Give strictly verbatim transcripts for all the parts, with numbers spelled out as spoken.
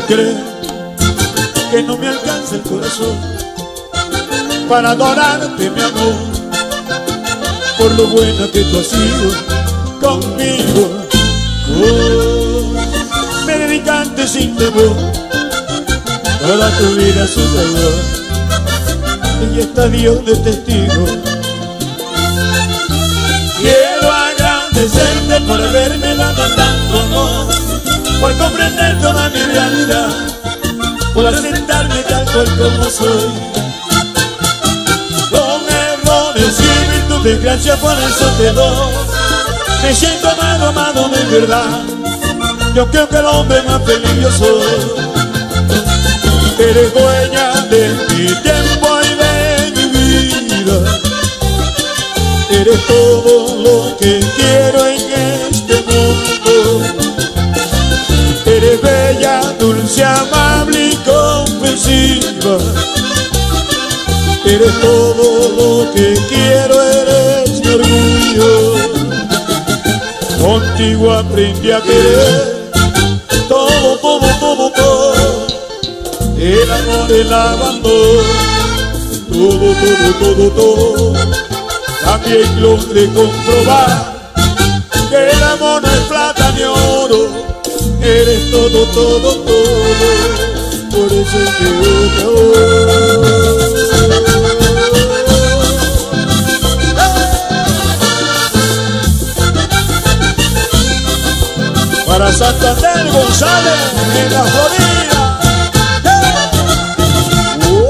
creo que no me alcanza el corazón para adorarte, mi amor, por lo buena que tú has sido conmigo. Oh, me dedicaste sin temor toda tu vida a su dolor, y está Dios de testigo. Quiero agradecerte por haberme dado tanto amor, por comprender toda mi realidad, por aceptarme tal cual como soy, con errores y virtudes, gracias por eso te doy. Me siento amado, amado de verdad. Yo creo que el hombre más feliz yo soy. Eres dueña de mi tiempo y de mi vida. Eres todo lo que quiero en este mundo. Eres bella, dulce, amable y comprensiva. Eres todo lo que quiero, eres mi orgullo. Contigo aprendí a querer todo, todo, todo, todo. El amor, el abandono, todo, todo, todo, todo. También logré comprobar que el amor no es plata ni oro. Eres todo, todo, todo. Por eso es que yo te adoro. Para Santander, González, en la Florida. ¡Hey! ¡Oh!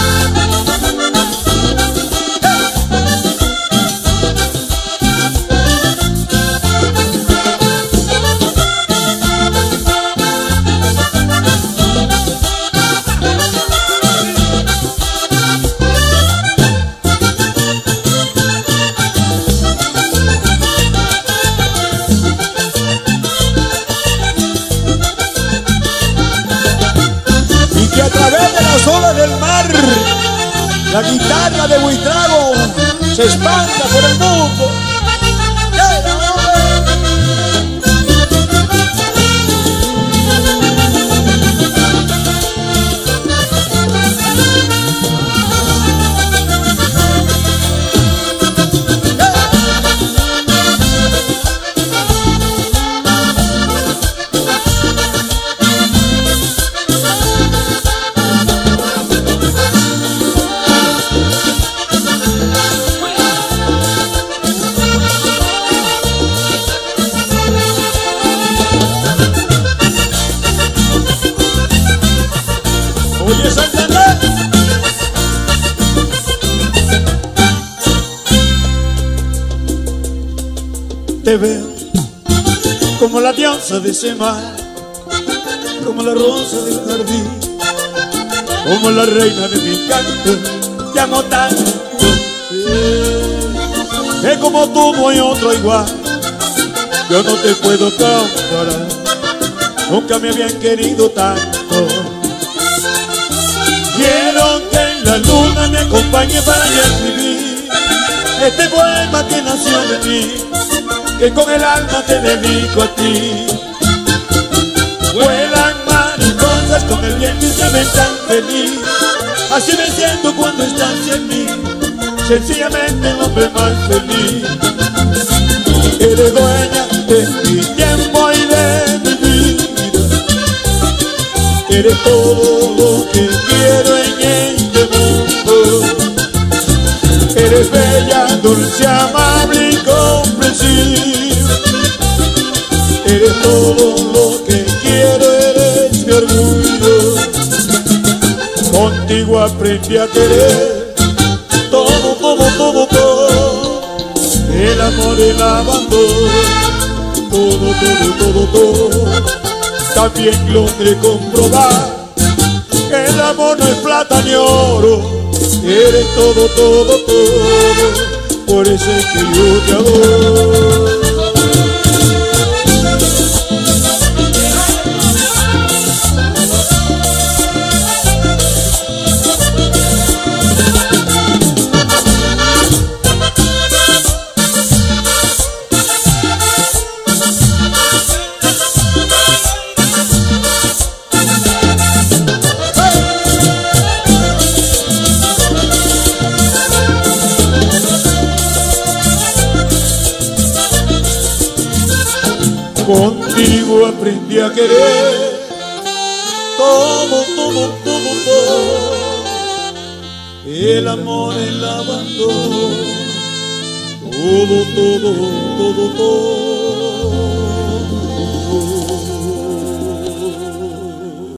A través de las olas del mar, la guitarra de Buitrago se espanta por el mundo. Oye, Santander. Te veo como la diosa de ese mar, como la rosa del jardín, como la reina de mi canto. Te amo tanto, que como tú no hay otro igual. Yo no te puedo comparar, nunca me habían querido tanto. Quiero que en la luna me acompañe para ya escribir este poema que nació de mí, que con el alma te dedico a ti. Vuelan mariposas con el viento y se ven tan feliz, así me siento cuando estás en mí, sencillamente el hombre más feliz. Eres dueña de mi tiempo y de mi vida. Eres todo lo que quiero en este mundo. Eres bella, dulce, amable y comprensiva. Eres todo lo que quiero, eres mi orgullo. Contigo aprendí a querer todo, todo, todo, todo. El amor, el abandono, todo, todo, todo, todo. También logré comprobar que el amor no es plata ni oro. Eres todo, todo, todo. Por eso es que yo te adoro. Contigo aprendí a querer todo, todo, todo, todo. El amor, el abandono, todo, todo, todo, todo.